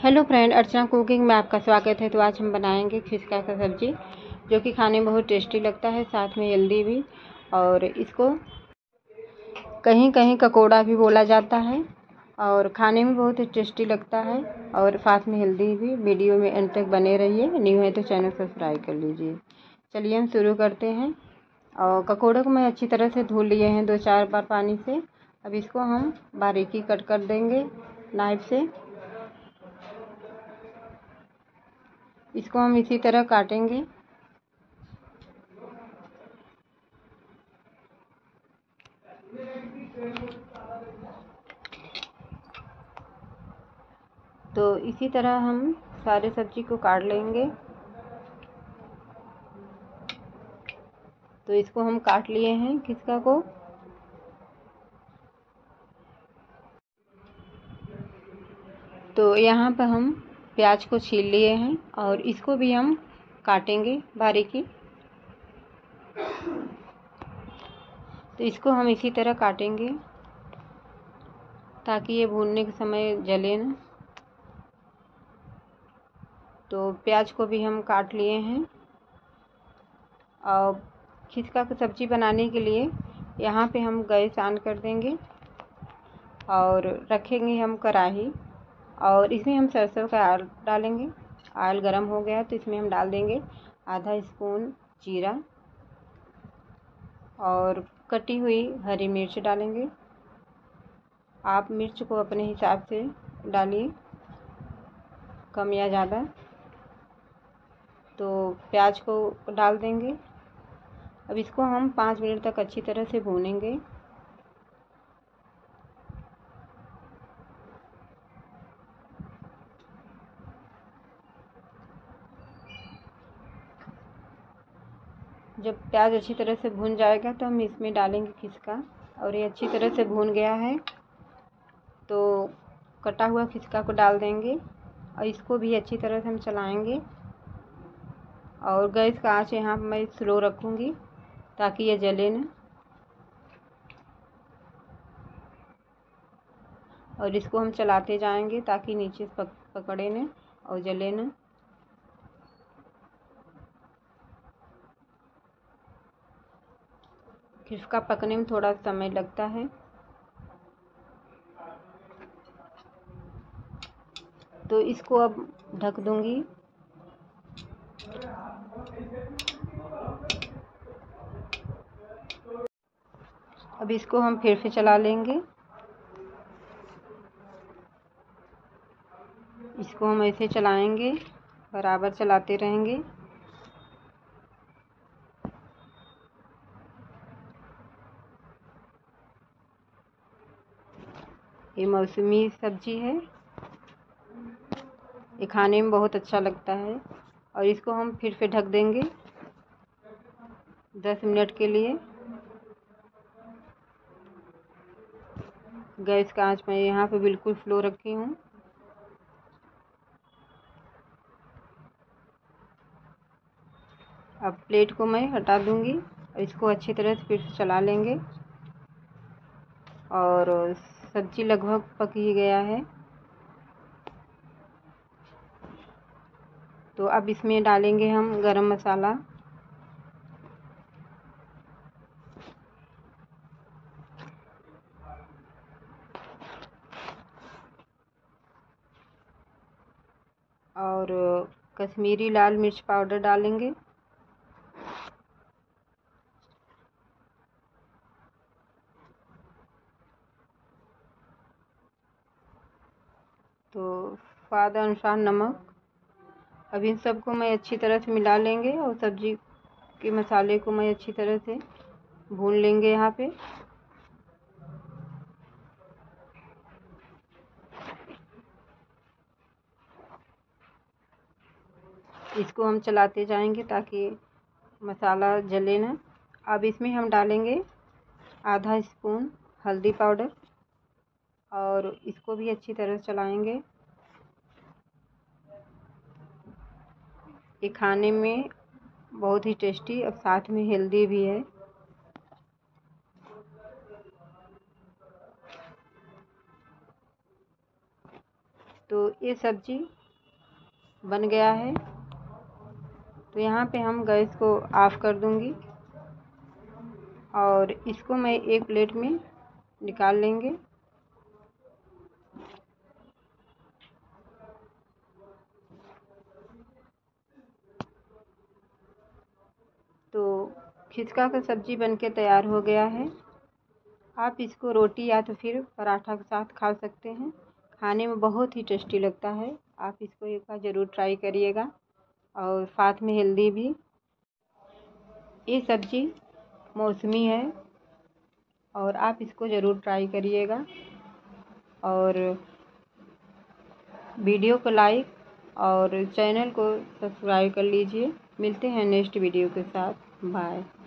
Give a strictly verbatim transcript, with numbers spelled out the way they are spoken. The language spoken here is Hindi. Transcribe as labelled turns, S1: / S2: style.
S1: हेलो फ्रेंड, अर्चना कुकिंग में आपका स्वागत है। तो आज हम बनाएंगे खिसका का सब्जी, जो कि खाने में बहुत टेस्टी लगता है, साथ में हेल्दी भी। और इसको कहीं कहीं ककोड़ा भी बोला जाता है और खाने में बहुत ही टेस्टी लगता है और साथ में हेल्दी भी। वीडियो में एंड तक बने रहिए, न्यू है तो चैनल सब्सक्राइब कर लीजिए। चलिए हम शुरू करते हैं। और ककोड़ों को मैं अच्छी तरह से धुल लिए हैं दो चार बार पानी से। अब इसको हम बारीकी कट कर देंगे नाइफ से। इसको हम इसी तरह काटेंगे। तो इसी तरह हम सारे सब्जी को काट लेंगे। तो इसको हम काट लिए हैं खिसका को। तो यहाँ पर हम प्याज को छील लिए हैं और इसको भी हम काटेंगे बारीकी। तो इसको हम इसी तरह काटेंगे ताकि ये भूनने के समय जले ना। तो प्याज को भी हम काट लिए हैं। और खिसका की सब्ज़ी बनाने के लिए यहाँ पे हम गैस ऑन कर देंगे और रखेंगे हम कढ़ाई। और इसमें हम सरसों का ऑयल डालेंगे। ऑयल गरम हो गया तो इसमें हम डाल देंगे आधा स्पून जीरा और कटी हुई हरी मिर्च डालेंगे। आप मिर्च को अपने हिसाब से डालिए, कम या ज़्यादा। तो प्याज को डाल देंगे। अब इसको हम पाँच मिनट तक अच्छी तरह से भूनेंगे। जब प्याज अच्छी तरह से भून जाएगा तो हम इसमें डालेंगे खिसका। और ये अच्छी तरह से भून गया है तो कटा हुआ खिसका को डाल देंगे और इसको भी अच्छी तरह से हम चलाएंगे। और गैस का आंच यहाँ मैं स्लो रखूँगी ताकि ये जले ना। और इसको हम चलाते जाएंगे ताकि नीचे से पक, पकड़े ना और जले ना। खिसका पकने में थोड़ा समय लगता है। तो इसको अब ढक दूंगी। अब इसको हम फिर से चला लेंगे। इसको हम ऐसे चलाएंगे, बराबर चलाते रहेंगे। ये मौसमी सब्जी है, ये खाने में बहुत अच्छा लगता है। और इसको हम फिर से ढक देंगे दस मिनट के लिए। गैस का आंच मैं यहाँ पे बिल्कुल स्लो रखी हूँ। अब प्लेट को मैं हटा दूंगी और इसको अच्छी तरह से फिर से चला लेंगे। और सब्जी लगभग पक ही गया है। तो अब इसमें डालेंगे हम गरम मसाला। और कश्मीरी लाल मिर्च पाउडर डालेंगे। तो स्वाद अनुसार नमक। अब इन सबको मैं अच्छी तरह से मिला लेंगे और सब्जी के मसाले को मैं अच्छी तरह से भून लेंगे यहाँ पे। इसको हम चलाते जाएंगे ताकि मसाला जले ना। अब इसमें हम डालेंगे आधा स्पून हल्दी पाउडर और इसको भी अच्छी तरह से चलाएंगे। ये खाने में बहुत ही टेस्टी और साथ में हेल्दी भी है। तो ये सब्जी बन गया है। तो यहाँ पे हम गैस को ऑफ़ कर दूँगी और इसको मैं एक प्लेट में निकाल लेंगे। तो खिचका का सब्ज़ी बनके तैयार हो गया है। आप इसको रोटी या तो फिर पराठा के साथ खा सकते हैं। खाने में बहुत ही टेस्टी लगता है। आप इसको एक बार ज़रूर ट्राई करिएगा और साथ में हेल्दी भी। ये सब्ज़ी मौसमी है और आप इसको ज़रूर ट्राई करिएगा और वीडियो को लाइक और चैनल को सब्सक्राइब कर लीजिए। मिलते हैं नेक्स्ट वीडियो के साथ। बाय।